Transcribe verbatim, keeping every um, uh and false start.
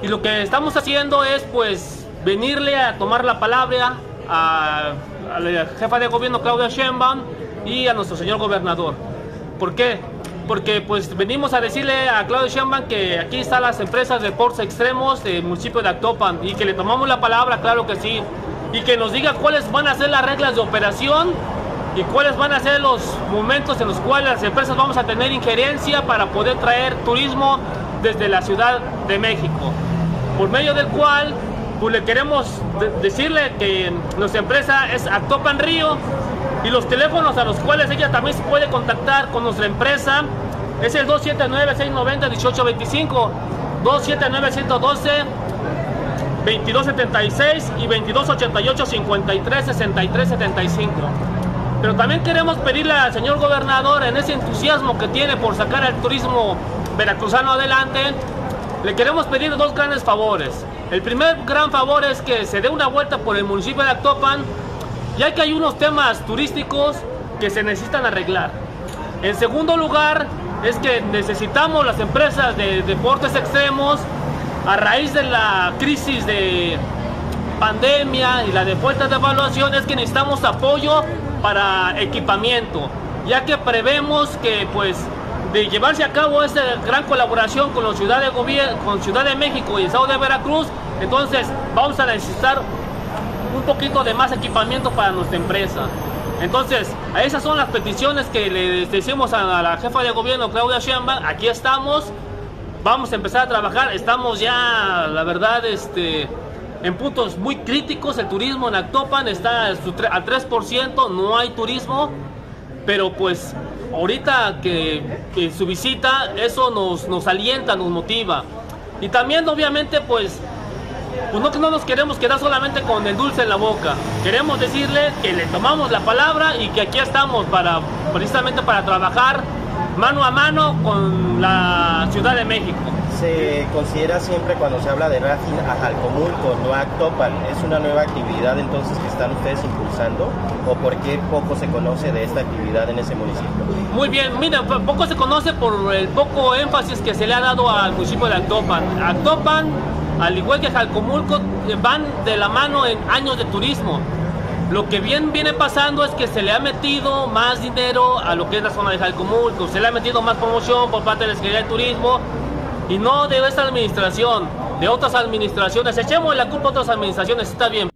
Y lo que estamos haciendo es pues venirle a tomar la palabra a, a la jefa de gobierno Claudia Sheinbaum y a nuestro señor gobernador. ¿Por qué? Porque pues venimos a decirle a Claudia Sheinbaum que aquí están las empresas de deportes extremos del municipio de Actopan y que le tomamos la palabra, claro que sí, y que nos diga cuáles van a ser las reglas de operación y cuáles van a ser los momentos en los cuales las empresas vamos a tener injerencia para poder traer turismo desde la Ciudad de México, por medio del cual pues le queremos de decirle que nuestra empresa es Actopan Río y los teléfonos a los cuales ella también se puede contactar con nuestra empresa es el dos siete nueve, seis nueve cero, uno ocho dos cinco, dos siete nueve, uno uno dos, veintidós setenta y seis y veintidós ochenta y ocho, cincuenta y tres, sesenta y tres, setenta y cinco. Pero también queremos pedirle al señor gobernador, en ese entusiasmo que tiene por sacar el turismo veracruzano adelante, le queremos pedir dos grandes favores. El primer gran favor es que se dé una vuelta por el municipio de Actopan, ya que hay unos temas turísticos que se necesitan arreglar. En segundo lugar, es que necesitamos las empresas de deportes extremos, a raíz de la crisis de pandemia y la de falta de evaluación, es que necesitamos apoyo para equipamiento, ya que prevemos que pues de llevarse a cabo esta gran colaboración con la Ciudad de Gobierno, con Ciudad de México y el Estado de Veracruz, entonces vamos a necesitar un poquito de más equipamiento para nuestra empresa. Entonces, esas son las peticiones que le decimos a la jefa de gobierno Claudia Sheinbaum. Aquí estamos, vamos a empezar a trabajar, estamos ya, la verdad, este, en puntos muy críticos. El turismo en Actopan está al tres por ciento, no hay turismo, pero pues ahorita que, que su visita, eso nos, nos alienta, nos motiva. Y también obviamente pues, pues no, no nos queremos quedar solamente con el dulce en la boca, queremos decirle que le tomamos la palabra y que aquí estamos para, precisamente para trabajar mano a mano con la Ciudad de México. Se considera siempre cuando se habla de rafting a Jalcomulco, no a Actopan. ¿Es una nueva actividad entonces que están ustedes impulsando? ¿O por qué poco se conoce de esta actividad en ese municipio? Muy bien, mira, poco se conoce por el poco énfasis que se le ha dado al municipio de Actopan. Actopan, al igual que Jalcomulco, van de la mano en años de turismo. Lo que bien viene pasando es que se le ha metido más dinero a lo que es la zona de Jalcomulco, se le ha metido más promoción por parte de la Secretaría de Turismo, y no de esta administración, de otras administraciones. Echemos la culpa a otras administraciones, está bien.